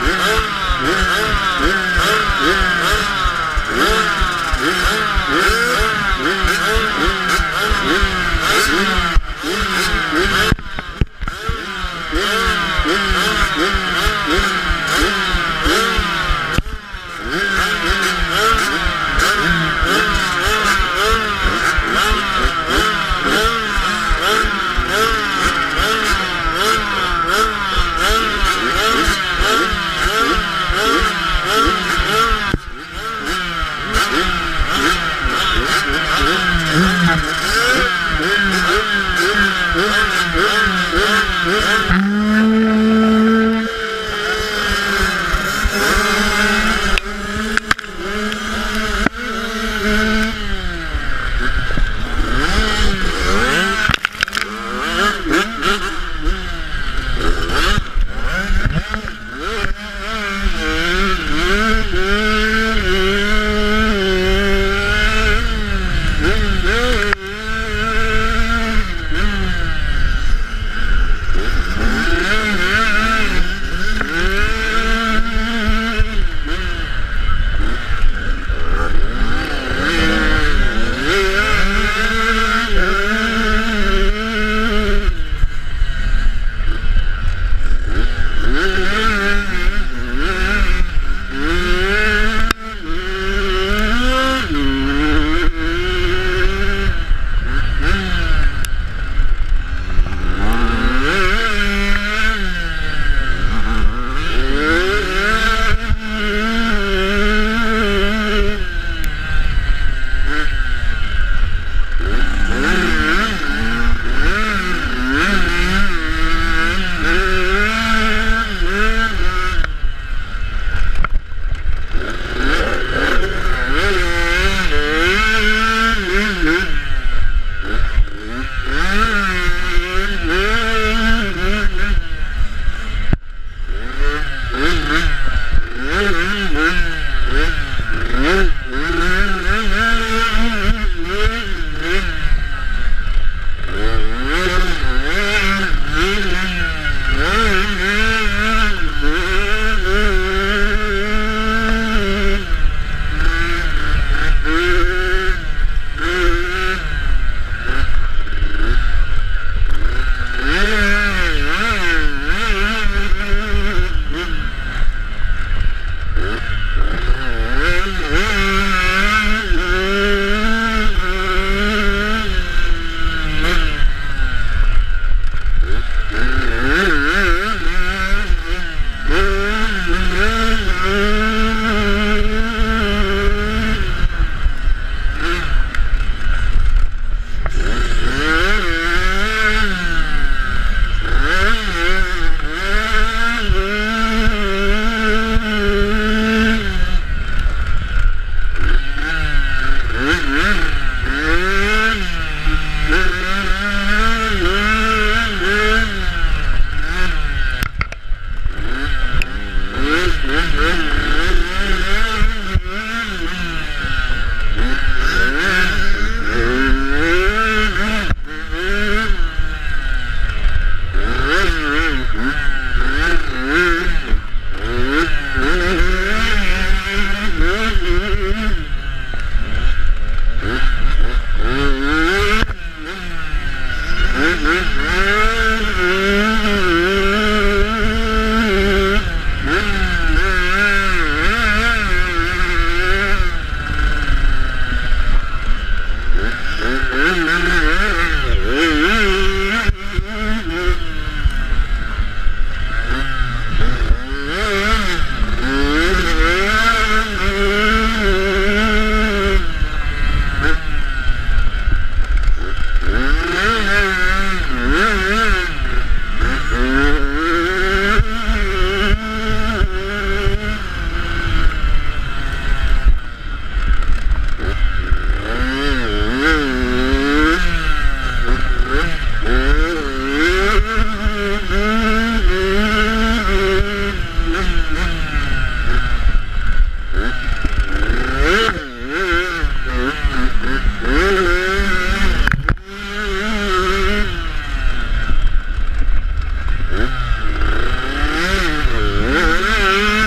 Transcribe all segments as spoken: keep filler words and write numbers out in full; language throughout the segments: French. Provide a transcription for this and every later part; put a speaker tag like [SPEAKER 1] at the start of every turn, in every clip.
[SPEAKER 1] Mm-hmm.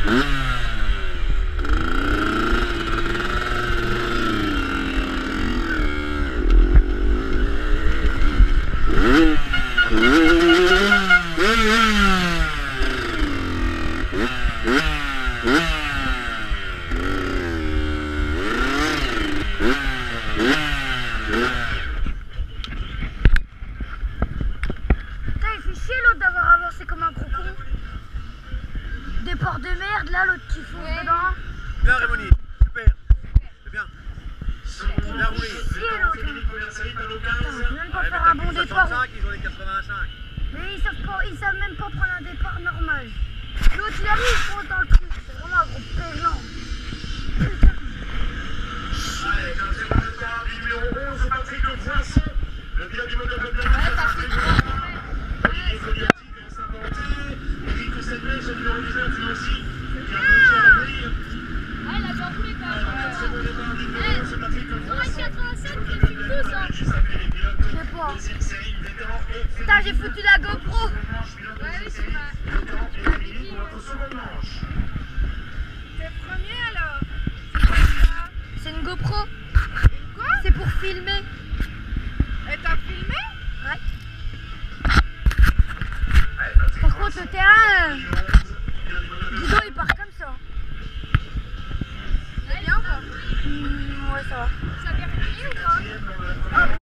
[SPEAKER 1] Départ de merde, là, l'autre qui fonce ouais. dedans.
[SPEAKER 2] Bien, Rémoni, super. C'est bien. Bien roulé.
[SPEAKER 1] On peut même pas faire un bon départ.
[SPEAKER 2] Ils ont les quatre-vingt-cinq.
[SPEAKER 1] Mais ils savent, pas, ils savent même pas prendre un départ normal. L'autre, il arrive, il fonce dans le truc. C'est vraiment un gros pélant. Putain.
[SPEAKER 3] Allez, comme c'est le départ du numéro onze, Patrick Poisson. Le pilote du moteur de Blaise. Olivier Cogliati vient s'inventer. Eric Sedley, ce numéro dix-neuf, lui aussi. Qui a monté à la grille.
[SPEAKER 4] Ah, il a bien roulé quand même.
[SPEAKER 3] Alors, c'est le départ du numéro onze, Patrick Poisson.
[SPEAKER 4] quatre-vingt-sept, il fait tout ça.
[SPEAKER 1] Je sais pas.
[SPEAKER 3] Deuxième série, vétéran et
[SPEAKER 1] Putain, j'ai foutu la GoPro.
[SPEAKER 4] Ouais, oui, c'est vrai.
[SPEAKER 3] Vétéran et Émilie pour notre seconde manche.
[SPEAKER 4] T'es premier alors?
[SPEAKER 1] C'est une GoPro.
[SPEAKER 4] Quoi?
[SPEAKER 1] C'est pour filmer.
[SPEAKER 4] Et t'as filmé?
[SPEAKER 1] Ouais. Par contre, le terrain, euh, Guido, il part comme ça.
[SPEAKER 4] C'est bien ou pas?
[SPEAKER 1] Mmh, ouais, ça va.
[SPEAKER 4] Ça a bien fini ou pas?